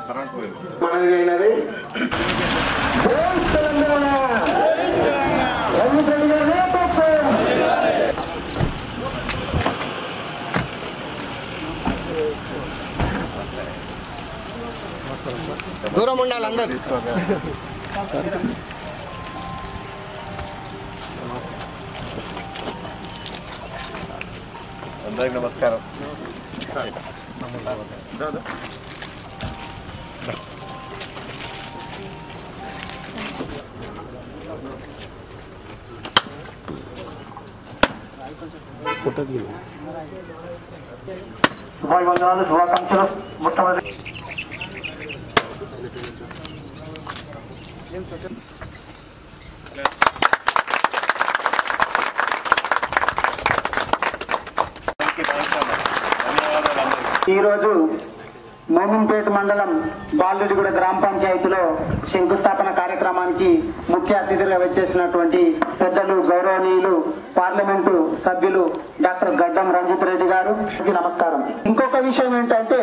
మనది దూరం ఉండాలి అందరు. అందరికి నమస్కారం. శుభాభివందనాలు, శుభాకాంక్షలు. మొట్టమొదటి ఈరోజు మోమిన్పేట మండలం బాలరెడ్డిగూడ గ్రామ పంచాయతీలో శంకుస్థాపన కార్యక్రమానికి ముఖ్య అతిథులుగా వచ్చేసినటువంటి పెద్దలు గౌరవనీయులు పార్లమెంటు సభ్యులు డాక్టర్ గడ్డం రంజిత్ రెడ్డి గారు నమస్కారం. ఇంకొక విషయం ఏంటంటే,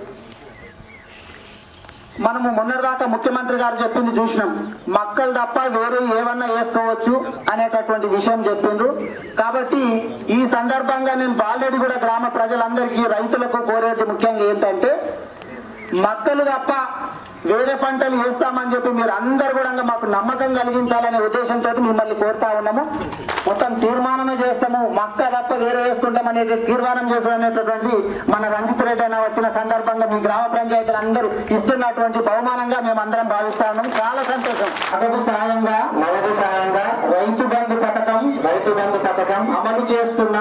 మనము మొన్నటిదాకా ముఖ్యమంత్రి గారు చెప్పింది చూసినాం, మక్కలు తప్ప వేరే ఏమన్నా వేసుకోవచ్చు అనేటటువంటి విషయం చెప్పిండ్రు. కాబట్టి ఈ సందర్భంగా నేను బాలరెడ్డిగూడ గ్రామ ప్రజలందరికీ, రైతులకు కోరేది ముఖ్యంగా ఏంటంటే, మక్కలు తప్ప వేరే పంటలు వేస్తామని చెప్పి మీరు అందరు కూడా మాకు నమ్మకం కలిగించాలనే ఉద్దేశంతో మిమ్మల్ని కోరుతా ఉన్నాము. మొత్తం తీర్మానమే చేస్తాము, మక్క తప్ప వేరే వేసుకుంటాం అనే తీర్మానం చేస్తున్నటువంటిది మన రంజిత్ రెడ్డి అయినా వచ్చిన సందర్భంగా మీ గ్రామ పంచాయతీలు అందరూ ఇస్తున్నటువంటి బహుమానంగా మేము అందరం భావిస్తా ఉన్నాం. చాలా సంతోషం. నగదు సాయంగా రైతు బంధు పథకం అమలు చేస్తున్న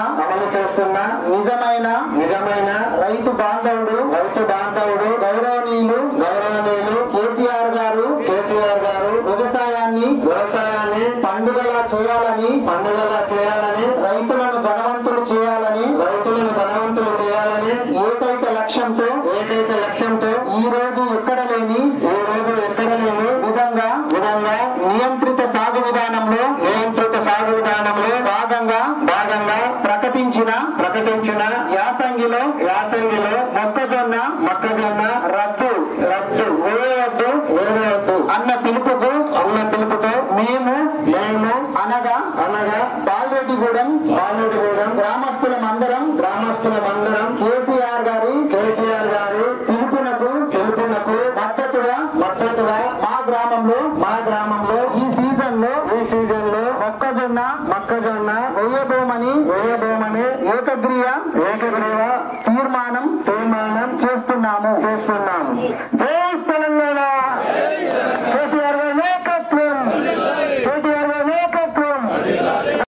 నిజమైన రైతు బాంధవుడు గౌరవనీయులు కేసీఆర్ గారు వ్యవసాయాన్ని పండుగలా చేయాలని రైతులను ధనవంతులు చేయాలని ఏకైక లక్ష్యంతో ఈ రోజు ఎక్కడ లేని విధంగా నియంత్రిత సాగు విధానంలో భాగంగా ప్రకటించిన యాసంగిలో మొక్కజొన్న రద్దు అన్న పిలుపుతో మేము అనగా బాలరెడ్డిగూడెం గ్రామస్తులం అందరం కేసీఆర్ గారి పిలుపునకు మద్దతుగా మా గ్రామంలో ఈ సీజన్ లో మొక్కజొన్న వేయబోమని ఏకగ్రీవ తీర్మానం చేస్తున్నాము.